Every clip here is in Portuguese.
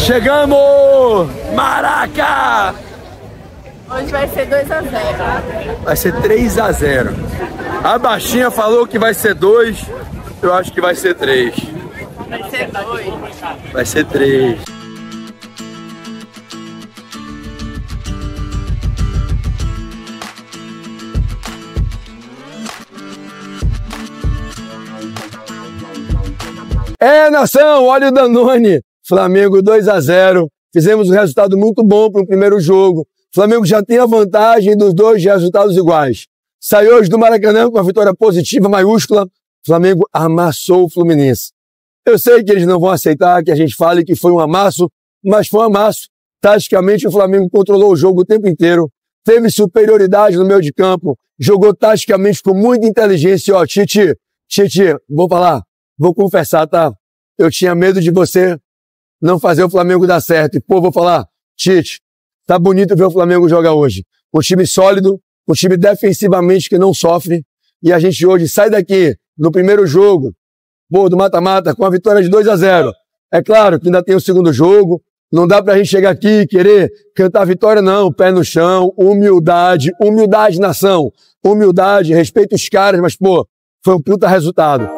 Chegamos! Maraca! Hoje vai ser 2 a 0. Vai ser 3 a 0. A baixinha falou que vai ser 2, eu acho que vai ser 3. Vai ser 2. Vai ser 3. É, nação, olha o Danone. Flamengo 2 a 0. Fizemos um resultado muito bom para o primeiro jogo. Flamengo já tem a vantagem dos 2 resultados iguais. Saiu hoje do Maracanã com a vitória positiva maiúscula. Flamengo amassou o Fluminense. Eu sei que eles não vão aceitar que a gente fale que foi um amasso, mas foi um amasso. Taticamente, o Flamengo controlou o jogo o tempo inteiro. Teve superioridade no meio de campo. Jogou taticamente com muita inteligência. Ó, Tite, vou falar. Vou confessar, tá? Eu tinha medo de você não fazer o Flamengo dar certo. E, pô, vou falar, Tite, tá bonito ver o Flamengo jogar hoje. Um time sólido, um time defensivamente que não sofre. E a gente hoje sai daqui, no primeiro jogo, pô, do mata-mata, com a vitória de 2 a 0. É claro que ainda tem o segundo jogo. Não dá pra gente chegar aqui e querer cantar a vitória, não. Pé no chão, humildade, nação. Humildade, respeito os caras, mas, pô, foi um puta resultado.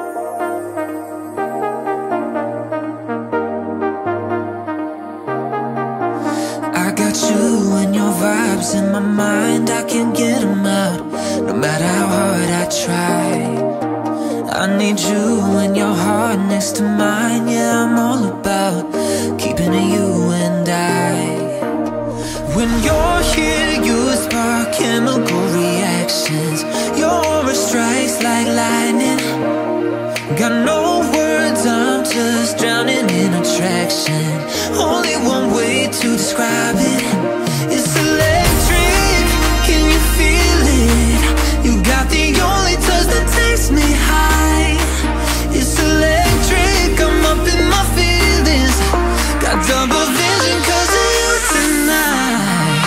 In my mind, I can't get them out, no matter how hard I try. I need you and your heart next to mine. Yeah, I'm all about keeping it you and I. When you're here, you spark chemical reactions. Your aura strikes like lightning. Got no words, I'm just drowning in attraction. Only one way to describe it. It's electric, can you feel it? You got the only touch that takes me high. It's electric, I'm up in my feelings. Got double vision 'cause of you tonight.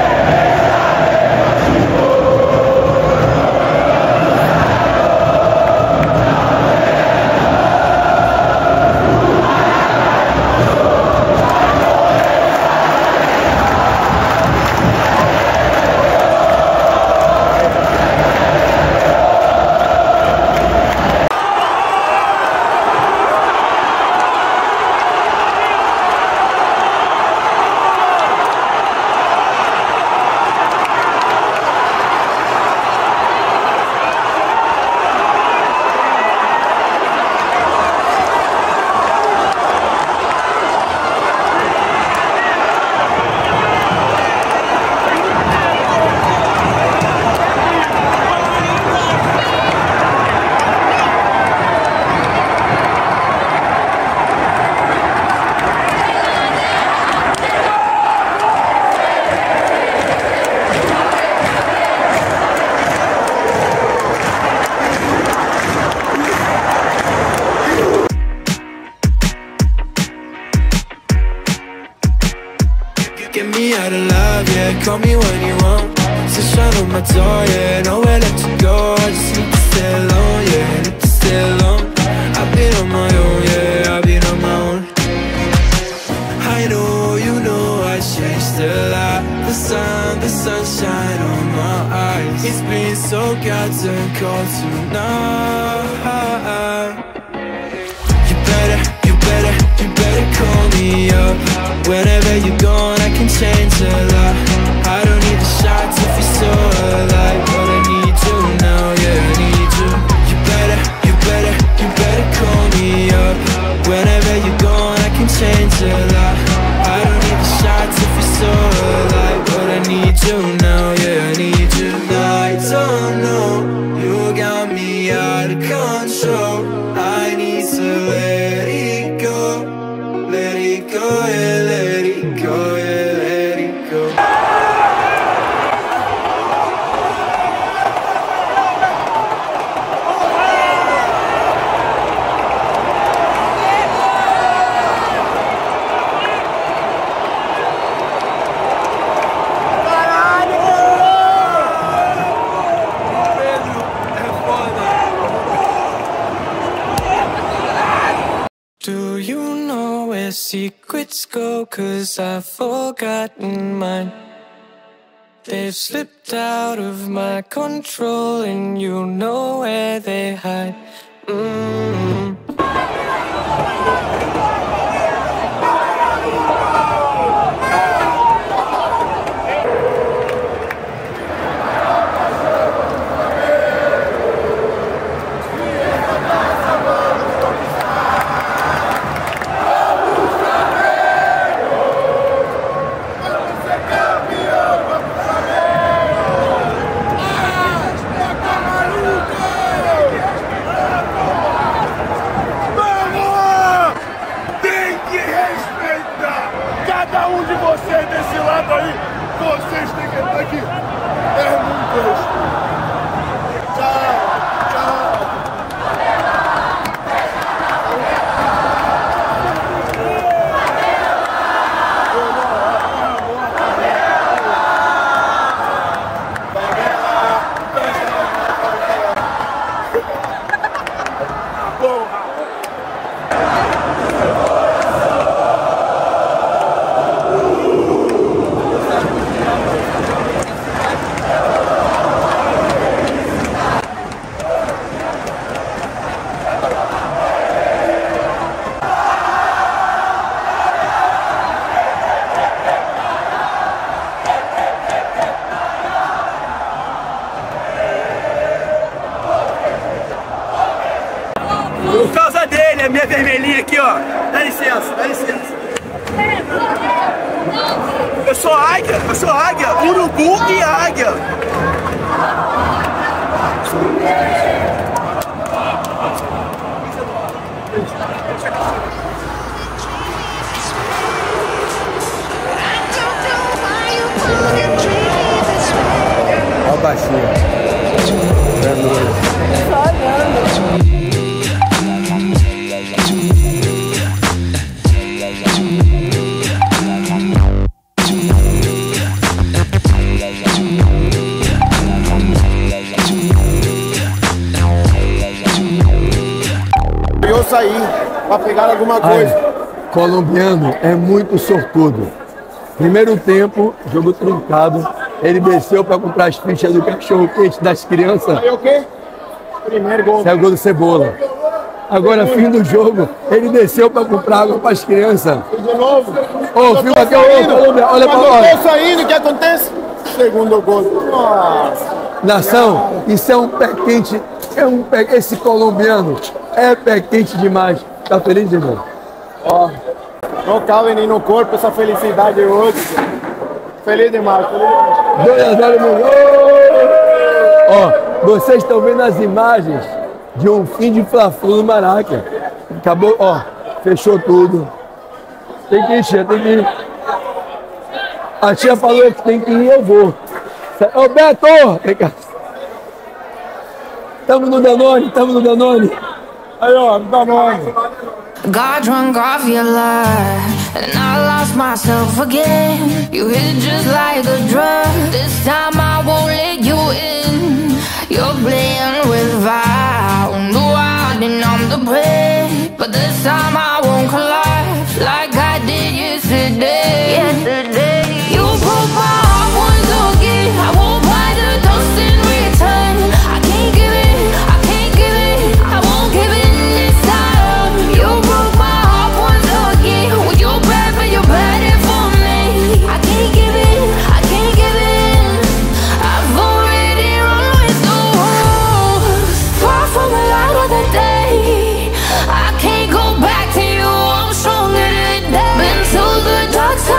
Call me when you want. Just shine on my door, yeah. Nowhere left to go. I just need to stay alone, yeah. Need to stay alone. I've been on my own, yeah. I've been on my own. I know, you know, I changed a lot. The sunshine on my eyes. It's been so goddamn cold tonight. You better call me up. Whenever you're gone, I can change a lot. I don't need the shots if you're so alive, but I need you now, yeah, I need you. You better call me up. Whenever you're gone, I can change a lot. I don't need the shots if you're so alive, but I need you now, yeah, I need you. I don't know, you got me out of control. I need to let it go, yeah, let it go, yeah, let it go. secrets go, 'cause I've forgotten mine. They've slipped out of my control, and you know where they hide. Cada um de vocês desse lado aí, vocês têm que estar aqui. É muito respeito. Tchau, tchau. Por causa dele, a minha vermelhinha aqui, ó. Dá licença, dá licença. Eu sou águia, urubu e águia. Olha o baixinho. Eu saí pra pegar alguma coisa. Ai, colombiano é muito sortudo. Primeiro tempo, jogo truncado. Ele desceu para comprar as fichas do cachorro-quente das crianças. Aí o quê? Primeiro gol. Saiu o gol do Cebola. Agora, fim do jogo, ele desceu para comprar água para as crianças. De novo. Ô, filma aqui, olha para Quando eu lá. tô saindo, o que acontece? Segundo gol. Nossa. Nação, isso é um pé quente. Esse colombiano é pé quente demais. Tá feliz, irmão? Ó, não cabe nem no corpo essa felicidade hoje. Feliz demais, feliz demais. 2-0, meu. Ó, vocês estão vendo as imagens de um fim de Fla-Flu no Maraca. Acabou, ó, fechou tudo. Tem que ir, tia, tem que ir. A tia falou que tem que ir, eu vou. Ô, Beto! Vem cá. Tamo no Danone. Aí, ó, Danone. Got drunk off your lie, and I lost myself again. You hit just like a drug. This time I won't let you in. You're playing with fire. No, I didn't on the prey, but this time I won't collide like I did yesterday. You broke my heart once again. I won't buy the dust in return. I can't give it, I won't give it this time. You broke my heart once again. Well, you're bad, but you're bad it for me. I can't give it, I've already run with the wolves. Far from the light of the day, I can't go back to you. I'm stronger today. Been to the dark side.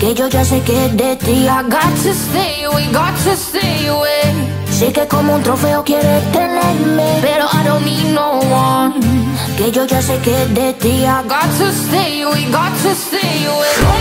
que yo ya sé que es de ti. I got to stay away, got to stay away. Sé que como un trofeo quieres tenerme, pero I don't need no one. Que yo ya sé que es de ti. I got to stay away, got to stay away.